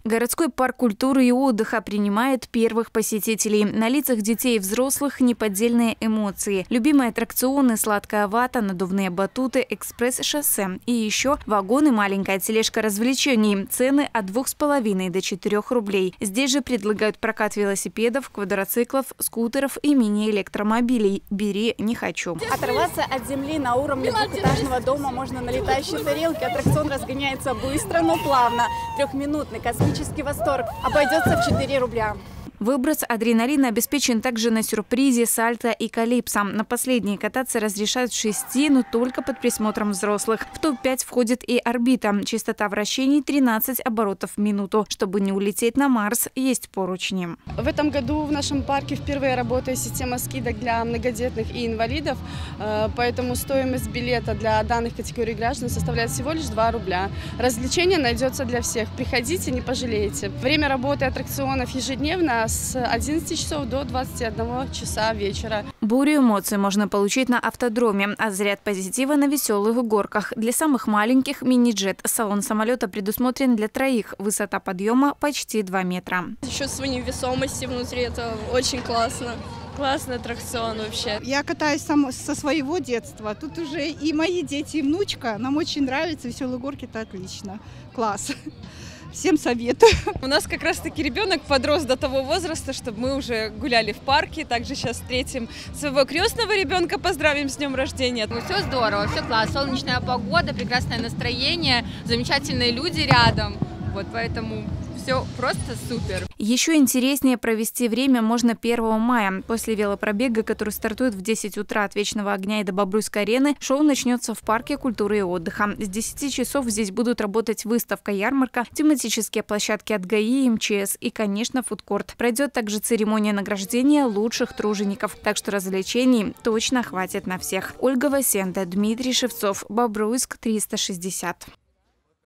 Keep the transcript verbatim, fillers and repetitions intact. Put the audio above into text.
Городской парк культуры и отдыха принимает первых посетителей. На лицах детей и взрослых неподдельные эмоции. Любимые аттракционы, сладкая вата, надувные батуты, экспресс-шоссе. И еще вагон и маленькая тележка развлечений. Цены от двух с половиной до четырех рублей. Здесь же предлагают прокат велосипедов, квадроциклов, скутеров и мини-электромобилей. Бери, не хочу. Оторваться от земли на уровне двухэтажного дома можно на летающей тарелке. Аттракцион разгоняется быстро, но плавно. Трехминутный космический восторг обойдется в четыре рубля. Выброс адреналина обеспечен также на сюрпризе, сальто и калипсо. На последние кататься разрешают в шести, но только под присмотром взрослых. В топ пять входит и орбита. Частота вращений тринадцать оборотов в минуту. Чтобы не улететь на Марс, есть поручни. В этом году в нашем парке впервые работает система скидок для многодетных и инвалидов. Поэтому стоимость билета для данных категорий граждан составляет всего лишь два рубля. Развлечение найдется для всех. Приходите, не пожалеете. Время работы аттракционов ежедневно с одиннадцати часов до двадцати одного часа вечера. Бурю эмоций можно получить на автодроме, а заряд позитива на веселых горках. Для самых маленьких мини-джет. Салон самолета предусмотрен для троих. Высота подъема почти два метра. Чувство невесомости внутри, это очень классно. Классный аттракцион вообще. Я катаюсь сам, со своего детства. Тут уже и мои дети, и внучка. Нам очень нравится. Веселые горки – это отлично. Класс. Всем советую. У нас как раз-таки ребенок подрос до того возраста, чтобы мы уже гуляли в парке. Также сейчас встретим своего крестного ребенка, поздравим с днем рождения. Ну, все здорово, все класс. Солнечная погода, прекрасное настроение, замечательные люди рядом. Вот поэтому все просто супер. Еще интереснее провести время можно первого мая. После велопробега, который стартует в десять утра от Вечного огня и до Бобруйской арены, шоу начнется в парке культуры и отдыха. С десяти часов здесь будут работать выставка-ярмарка, тематические площадки от ГАИ, МЧС и, конечно, фудкорт. Пройдет также церемония награждения лучших тружеников. Так что развлечений точно хватит на всех. Ольга Васенда, Дмитрий Шевцов, Бобруйск, триста шестьдесят.